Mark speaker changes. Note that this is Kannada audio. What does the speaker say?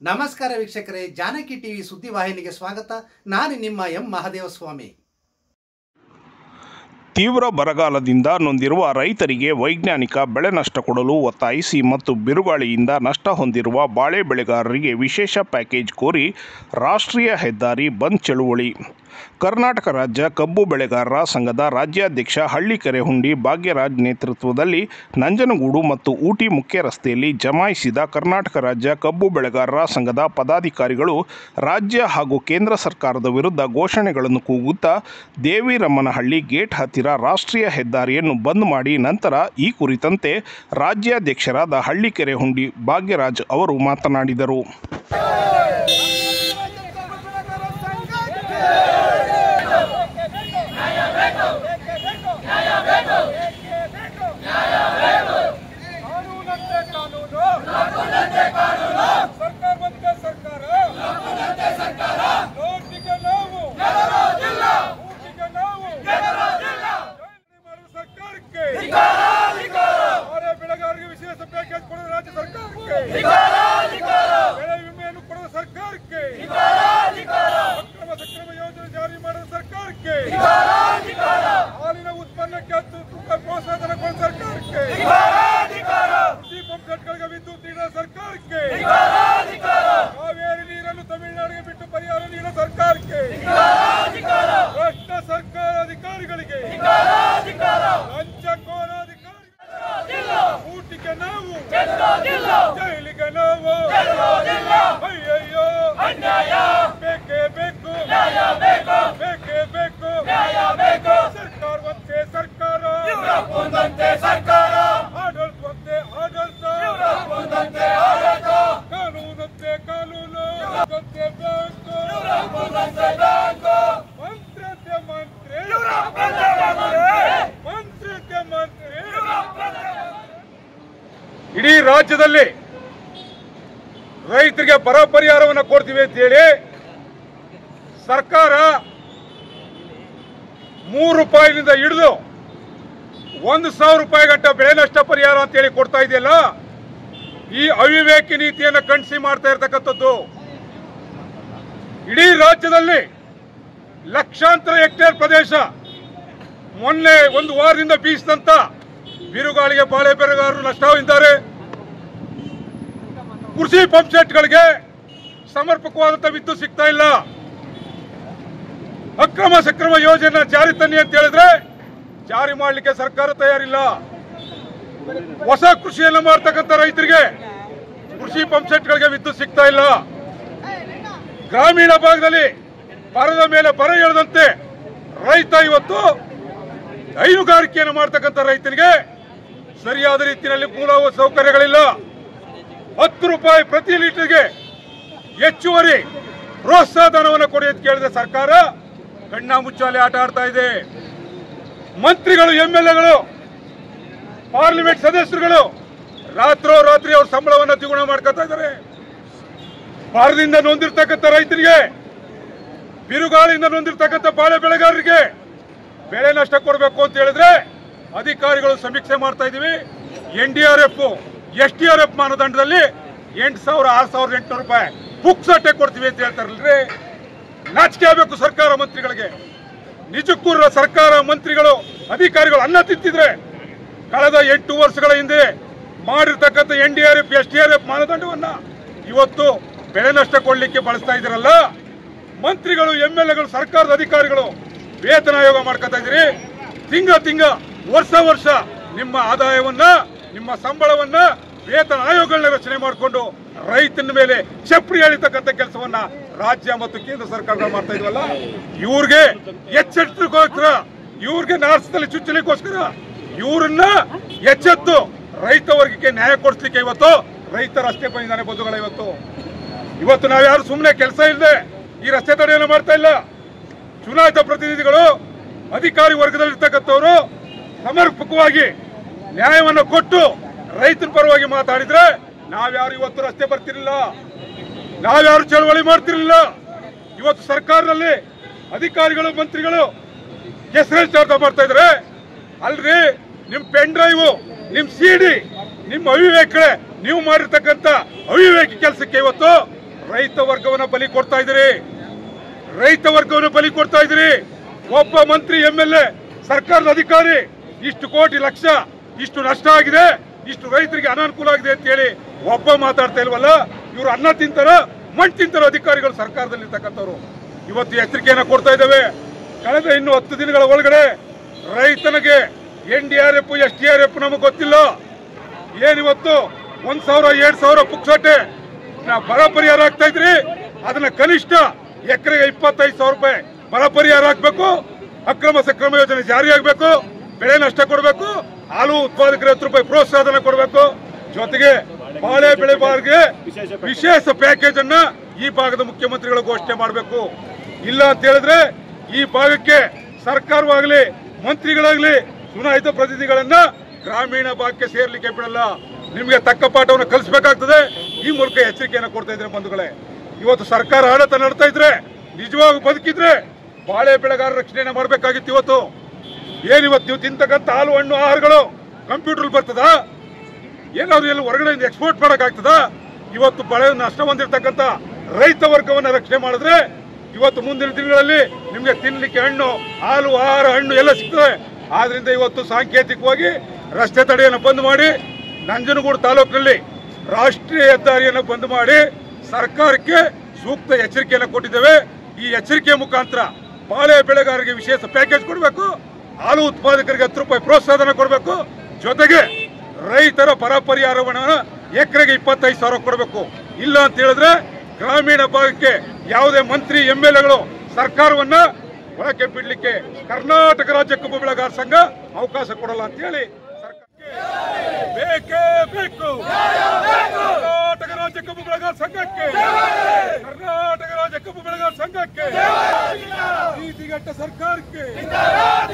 Speaker 1: ನಮಸ್ಕಾರ ವೀಕ್ಷಕರೇ, ಜಾನಕಿ ಟಿವಿ ಸುದ್ದಿವಾಹಿನಿಗೆ ಸ್ವಾಗತ. ನಾನು ನಿಮ್ಮ ಎಂ ಮಹದೇವಸ್ವಾಮಿ.
Speaker 2: ತೀವ್ರ ಬರಗಾಲದಿಂದ ನೊಂದಿರುವ ರೈತರಿಗೆ ವೈಜ್ಞಾನಿಕ ಬೆಳೆ ನಷ್ಟ ಕೊಡಲು ಒತ್ತಾಯಿಸಿ ಮತ್ತು ಬಿರುಗಾಳಿಯಿಂದ ನಷ್ಟ ಹೊಂದಿರುವ ಬಾಳೆ ಬೆಳೆಗಾರರಿಗೆ ವಿಶೇಷ ಪ್ಯಾಕೇಜ್ ಕೋರಿ ರಾಷ್ಟ್ರೀಯ ಹೆದ್ದಾರಿ ಬಂದ್ ಚಳುವಳಿ. ಕರ್ನಾಟಕ ರಾಜ್ಯ ಕಬ್ಬು ಬೆಳೆಗಾರರ ಸಂಘದ ರಾಜ್ಯಾಧ್ಯಕ್ಷ ಹಳ್ಳಿಕೆರೆಹುಂಡಿ ಭಾಗ್ಯರಾಜ್ ನೇತೃತ್ವದಲ್ಲಿ ನಂಜನಗೂಡು ಮತ್ತು ಊಟಿ ಮುಖ್ಯ ರಸ್ತೆಯಲ್ಲಿ ಜಮಾಯಿಸಿದ ಕರ್ನಾಟಕ ರಾಜ್ಯ ಕಬ್ಬು ಬೆಳೆಗಾರರ ಸಂಘದ ಪದಾಧಿಕಾರಿಗಳು ರಾಜ್ಯ ಹಾಗೂ ಕೇಂದ್ರ ಸರ್ಕಾರದ ವಿರುದ್ಧ ಘೋಷಣೆಗಳನ್ನು ಕೂಗುತ್ತಾ ದೇವಿರಮ್ಮನಹಳ್ಳಿ ಗೇಟ್ ಹತ್ತಿರ ರಾಷ್ಟ್ರೀಯ ಹೆದ್ದಾರಿಯನ್ನು ಬಂದ್ ಮಾಡಿ ನಂತರ ಈ ಕುರಿತಂತೆ ರಾಜ್ಯಾಧ್ಯಕ್ಷರಾದ ಹಳ್ಳಿಕೆರೆಹುಂಡಿ ಭಾಗ್ಯರಾಜ್ ಅವರು ಮಾತನಾಡಿದರು.
Speaker 3: ಇಡೀ ರಾಜ್ಯದಲ್ಲಿ ರೈತರಿಗೆ ಬರ ಪರಿಹಾರವನ್ನು ಕೊಡ್ತೀವಿ ಅಂತ ಹೇಳಿ ಸರ್ಕಾರ ₹3 ಹಿಡಿದು ₹1,000 ಗಂಟ ಬೆಳೆ ನಷ್ಟ ಪರಿಹಾರ ಅಂತ ಹೇಳಿ ಕೊಡ್ತಾ ಇದೆಯಲ್ಲ, ಈ ಅವಿವೇಕಿ ನೀತಿಯನ್ನು ಖಂಡಿಸಿ ಮಾಡ್ತಾ ಇರತಕ್ಕಂಥದ್ದು. ಇಡೀ ರಾಜ್ಯದಲ್ಲಿ ಲಕ್ಷಾಂತರ ಹೆಕ್ಟೇರ್ ಪ್ರದೇಶ ಮೊನ್ನೆ ಒಂದು ವಾರದಿಂದ ಬೀಸಿದಂತ ಬಿರುಗಾಳಿಗೆ ಬಾಳೆ ಬೆಳೆಗಾರರು ನಷ್ಟವಿದ್ದಾರೆ. ಕೃಷಿ ಪಂಪ್ ಸೆಟ್ಗಳಿಗೆ ಸಮರ್ಪಕವಾದಂತ ವಿದ್ಯುತ್ ಸಿಗ್ತಾ ಇಲ್ಲ. ಅಕ್ರಮ ಸಕ್ರಮ ಯೋಜನೆ ಜಾರಿ ತನ್ನಿ ಅಂತ ಹೇಳಿದ್ರೆ ಜಾರಿ ಮಾಡಲಿಕ್ಕೆ ಸರ್ಕಾರ ತಯಾರಿಲ್ಲ. ಹೊಸ ಕೃಷಿಯನ್ನು ಮಾಡ್ತಕ್ಕಂಥ ರೈತರಿಗೆ ಕೃಷಿ ಪಂಪ್ ಸೆಟ್ಗಳಿಗೆ ವಿದ್ಯುತ್ ಸಿಗ್ತಾ ಇಲ್ಲ. ಗ್ರಾಮೀಣ ಭಾಗದಲ್ಲಿ ಬರದ ಮೇಲೆ ಬರ ಎಳೆದಂತೆ ರೈತ ಇವತ್ತು ಹೈನುಗಾರಿಕೆಯನ್ನು ಮಾಡ್ತಕ್ಕಂಥ ರೈತನಿಗೆ ಸರಿಯಾದ ರೀತಿಯಲ್ಲಿ ಮೂಲ ಸೌಕರ್ಯಗಳಿಲ್ಲ. ₹10 ಪ್ರತಿ ಲೀಟರ್ಗೆ ಹೆಚ್ಚುವರಿ ಪ್ರೋತ್ಸಾಹ ಧನವನ್ನು ಕೊಡಿ ಅಂತ ಕೇಳಿದ ಸರ್ಕಾರ ಕಣ್ಣ ಮುಚ್ಚಾಲೆ ಆಟ ಆಡ್ತಾ ಇದೆ. ಮಂತ್ರಿಗಳು, MLAಗಳು, ಪಾರ್ಲಿಮೆಂಟ್ ಸದಸ್ಯರುಗಳು ರಾತ್ರಿ ಅವ್ರ ಸಂಬಳವನ್ನು ದ್ವಿಗುಣ ಮಾಡ್ಕೊತಾ ಇದ್ದಾರೆ. ಬರದಿಂದ ನೊಂದಿರ್ತಕ್ಕಂಥ ರೈತರಿಗೆ, ಬಿರುಗಾಳಿಯಿಂದ ನೊಂದಿರ್ತಕ್ಕಂಥ ಬಾಳೆ ಬೆಳೆಗಾರರಿಗೆ ಬೆಳೆ ನಷ್ಟ ಕೊಡಬೇಕು ಅಂತ ಹೇಳಿದ್ರೆ ಅಧಿಕಾರಿಗಳು ಸಮೀಕ್ಷೆ ಮಾಡ್ತಾ ಇದೀವಿ. NDRF, SDRF ಮಾನದಂಡದಲ್ಲಿ 8,000, 6,800 ಪುಕ್ಸಟ್ಟೆ ಕೊಡ್ತೀವಿ ಅಂತ ಹೇಳ್ತಾರಲ್ರಿ. ನಾಚಿಕೆ ಆಗಬೇಕು ಸರ್ಕಾರ ಮಂತ್ರಿಗಳಿಗೆ. ನಿಜಕ್ಕೂ ಸರ್ಕಾರ ಮಂತ್ರಿಗಳು ಅಧಿಕಾರಿಗಳು ಅನ್ನ ತಿಂತಿದ್ರೆ ಕಳೆದ 8 ವರ್ಷಗಳ ಹಿಂದೆ ಮಾಡಿರ್ತಕ್ಕಂಥ NDRF, SDRF ಮಾನದಂಡವನ್ನ ಇವತ್ತು ಬೆಳೆ ನಷ್ಟ ಕೊಡ್ಲಿಕ್ಕೆ ಬಳಸ್ತಾ ಇದ್ದೀರಲ್ಲ. ಮಂತ್ರಿಗಳು, MLAಗಳು, ಸರ್ಕಾರದ ಅಧಿಕಾರಿಗಳು ವೇತನ ಆಯೋಗ ಮಾಡ್ಕೊತಾ ಇದ್ದೀರಿ. ತಿಂಗ ವರ್ಷ ನಿಮ್ಮ ಆದಾಯವನ್ನ, ನಿಮ್ಮ ಸಂಬಳವನ್ನ ವೇತನ ಆಯೋಗಗಳನ್ನ ರಚನೆ ಮಾಡಿಕೊಂಡು ರೈತನ ಮೇಲೆ ಚಪ್ರಿ ಎಳಿತಕ್ಕಂಥ ಕೆಲಸವನ್ನ ರಾಜ್ಯ ಮತ್ತು ಕೇಂದ್ರ ಸರ್ಕಾರಗಳು ಮಾಡ್ತಾ ಇದ್ವಲ್ಲ. ಇವ್ರಿಗೆ ಎಚ್ಚೆತ್ತುಗೋಸ್ಕರ, ಇವ್ರಿಗೆ ನಾರ್ಸದಲ್ಲಿ ಚುಚ್ಚಲಿಕ್ಕೋಸ್ಕರ ಇವ್ರನ್ನ ಎಚ್ಚೆತ್ತು ರೈತ ವರ್ಗಕ್ಕೆ ನ್ಯಾಯ ಕೊಡಿಸ್ಲಿಕ್ಕೆ ಇವತ್ತು ರೈತ ರಸ್ತೆ ಬಂದಿದ್ದಾನೆ ಬಂಧುಗಳ. ಇವತ್ತು ನಾವ್ಯಾರು ಸುಮ್ಮನೆ ಕೆಲಸ ಇಲ್ಲದೆ ಈ ರಸ್ತೆ ತಡೆಯನ್ನು ಮಾಡ್ತಾ ಇಲ್ಲ. ಚುನಾಯಿತ ಪ್ರತಿನಿಧಿಗಳು, ಅಧಿಕಾರಿ ವರ್ಗದಲ್ಲಿರ್ತಕ್ಕಂಥವರು ಸಮರ್ಪಕವಾಗಿ ನ್ಯಾಯವನ್ನು ಕೊಟ್ಟು ರೈತನ ಪರವಾಗಿ ಮಾತಾಡಿದ್ರೆ ನಾವ್ಯಾರು ಇವತ್ತು ರಸ್ತೆ ಬರ್ತಿರಲಿಲ್ಲ, ನಾವ್ಯಾರು ಚಳವಳಿ ಮಾಡ್ತಿರ್ಲಿಲ್ಲ. ಇವತ್ತು ಸರ್ಕಾರದಲ್ಲಿ ಅಧಿಕಾರಿಗಳು, ಮಂತ್ರಿಗಳು ಹೆಸರು ಮಾಡ್ತಾ ಇದ್ರೆ ಅಲ್ರಿ, ನಿಮ್ ಪೆನ್ ಡ್ರೈವ್, ನಿಮ್ CD, ನಿಮ್ಮ ಅವಿವೇಕ, ನೀವು ಮಾಡಿರ್ತಕ್ಕಂಥ ಅವಿವೇಕಿ ಕೆಲಸಕ್ಕೆ ಇವತ್ತು ರೈತ ವರ್ಗವನ್ನ ಬಲಿ ಕೊಡ್ತಾ ಇದ್ದೀರಿ. ರೈತ ವರ್ಗವನ್ನು ಬಲಿ ಕೊಡ್ತಾ ಇದ್ದೀರಿ. ಒಬ್ಬ ಮಂತ್ರಿ MLA ಸರ್ಕಾರದ ಅಧಿಕಾರಿ ಇಷ್ಟು ಕೋಟಿ ಲಕ್ಷ ಇಷ್ಟು ನಷ್ಟ ಆಗಿದೆ, ಇಷ್ಟು ರೈತರಿಗೆ ಅನಾನುಕೂಲ ಆಗಿದೆ ಅಂತ ಹೇಳಿ ಒಬ್ಬ ಮಾತಾಡ್ತಾ ಇಲ್ವಲ್ಲ. ಇವರು ಅನ್ನ ತಿಂತಾರ ಮಣ್ಣು ತಿಂತಾರ ಅಧಿಕಾರಿಗಳು ಸರ್ಕಾರದಲ್ಲಿ ಇರ್ತಕ್ಕಂಥವ್ರು. ಇವತ್ತು ಎಚ್ಚರಿಕೆಯನ್ನ ಕೊಡ್ತಾ ಇದ್ದೇವೆ. ಕಳೆದ ಇನ್ನು 10 ದಿನಗಳ ಒಳಗಡೆ ರೈತನಿಗೆ NDRF SDRF ನಮಗೆ ಗೊತ್ತಿಲ್ಲ. ಏನಿವತ್ತು 1,000 2,000 ಪುಕ್ಸಟ್ಟೆ ಬರ ಪರಿಹಾರ ಆಗ್ತಾ ಇದ್ರಿ, ಅದನ್ನ ಕನಿಷ್ಠ ಎಕರೆಗೆ 25,000 ರೂಪಾಯಿ ಬರ ಪರಿಹಾರ ಆಗ್ಬೇಕು. ಅಕ್ರಮ ಸಕ್ರಮ ಯೋಜನೆ ಜಾರಿ ಆಗ್ಬೇಕು. ಬೆಳೆ ನಷ್ಟ ಕೊಡಬೇಕು. ಹಾಲು ಉತ್ಪಾದಕರ 10 ರೂಪಾಯಿ ಪ್ರೋತ್ಸಾಹನ ಕೊಡಬೇಕು. ಜೊತೆಗೆ ಬಾಳೆ ಬೆಳೆಗಾರರಿಗೆ ವಿಶೇಷ ಪ್ಯಾಕೇಜ್ ಅನ್ನ ಈ ಭಾಗದ ಮುಖ್ಯಮಂತ್ರಿಗಳು ಘೋಷಣೆ ಮಾಡಬೇಕು. ಇಲ್ಲ ಅಂತ ಹೇಳಿದ್ರೆ ಈ ಭಾಗಕ್ಕೆ ಸರ್ಕಾರವಾಗಲಿ ಮಂತ್ರಿಗಳಾಗಲಿ ಚುನಾಯಿತ ಪ್ರತಿನಿಧಿಗಳನ್ನ ಗ್ರಾಮೀಣ ಭಾಗಕ್ಕೆ ಸೇರ್ಲಿಕ್ಕೆ ಬಿಡಲ್ಲ. ನಿಮಗೆ ತಕ್ಕ ಪಾಠವನ್ನು ಕಲಿಸಬೇಕಾಗ್ತದೆ. ಈ ಮೂಲಕ ಎಚ್ಚರಿಕೆಯನ್ನು ಕೊಡ್ತಾ ಇದ್ರೆ ಬಂಧುಗಳೇ, ಇವತ್ತು ಸರ್ಕಾರ ಆಡಳಿತ ನಡೆಸ್ತಾ ಇದ್ರೆ ನಿಜವಾಗಿ ಬದುಕಿದ್ರೆ ಬಾಳೆ ಬೆಳೆಗಾರರ ರಕ್ಷಣೆಯನ್ನು ಮಾಡಬೇಕಾಗಿತ್ತು. ಇವತ್ತು ಏನಿವತ್ತು ನೀವು ತಿಂತಕ್ಕಂಥ ಹಾಲು ಹಣ್ಣು ಆಹಾರಗಳು ಕಂಪ್ಯೂಟರ್ ಬರ್ತದ, ಏನಾದ್ರು ಎಲ್ಲ ಹೊರಗಡೆಯಿಂದ ಎಕ್ಸ್ಪೋರ್ಟ್ ಮಾಡಕ್ಕಾಗ್ತದ? ಇವತ್ತು ಬೆಳೆ ನಷ್ಟ ಹೊಂದಿರತಕ್ಕಂಥ ರೈತ ವರ್ಗವನ್ನು ರಕ್ಷಣೆ ಮಾಡಿದ್ರೆ ಇವತ್ತು ಮುಂದಿನ ದಿನಗಳಲ್ಲಿ ನಿಮಗೆ ತಿನ್ಲಿಕ್ಕೆ ಹಣ್ಣು ಹಾಲು ಆಹಾರ ಹಣ್ಣು ಎಲ್ಲ ಸಿಗ್ತದೆ. ಆದ್ರಿಂದ ಇವತ್ತು ಸಾಂಕೇತಿಕವಾಗಿ ರಸ್ತೆ ತಡೆಯನ್ನು ಬಂದ್ ಮಾಡಿ ನಂಜನಗೂಡು ತಾಲೂಕಿನಲ್ಲಿ ರಾಷ್ಟ್ರೀಯ ಹೆದ್ದಾರಿಯನ್ನು ಬಂದ್ ಮಾಡಿ ಸರ್ಕಾರಕ್ಕೆ ಸೂಕ್ತ ಎಚ್ಚರಿಕೆಯನ್ನು ಕೊಟ್ಟಿದ್ದೇವೆ. ಈ ಎಚ್ಚರಿಕೆ ಮುಖಾಂತರ ಬಾಳೆ ಬೆಳೆಗಾರರಿಗೆ ವಿಶೇಷ ಪ್ಯಾಕೇಜ್ ಕೊಡಬೇಕು. ಹಾಲು ಉತ್ಪಾದಕರಿಗೆ 10 ರೂಪಾಯಿ ಪ್ರೋತ್ಸಾಹನ ಕೊಡಬೇಕು. ಜೊತೆಗೆ ರೈತರ ಬರ ಪರಿಹಾರವನ್ನು ಎಕರೆಗೆ 25,000 ಕೊಡಬೇಕು. ಇಲ್ಲ ಅಂತ ಹೇಳಿದ್ರೆ ಗ್ರಾಮೀಣ ಭಾಗಕ್ಕೆ ಯಾವುದೇ ಮಂತ್ರಿ MLAಗಳು ಸರ್ಕಾರವನ್ನ ಒಳಕ್ಕೆ ಬಿಡ್ಲಿಕ್ಕೆ ಕರ್ನಾಟಕ ರಾಜ್ಯ ಕಬ್ಬು ಬೆಳೆಗಾರ ಸಂಘ ಅವಕಾಶ ಕೊಡಲ್ಲ ಅಂತ ಹೇಳಿ ಬೇಕೇ ಬೇಕು. ಕರ್ನಾಟಕ ರಾಜ್ಯ ಕಬ್ಬು ಬೆಳೆಗಾರ ಸಂಘಕ್ಕೆ, ಕರ್ನಾಟಕ ರಾಜ್ಯ ಕಬ್ಬು ಬೆಳೆಗಾರ ಸಂಘಕ್ಕೆ, ನೀತಿಗೆಟ್ಟ ಸರ್ಕಾರಕ್ಕೆ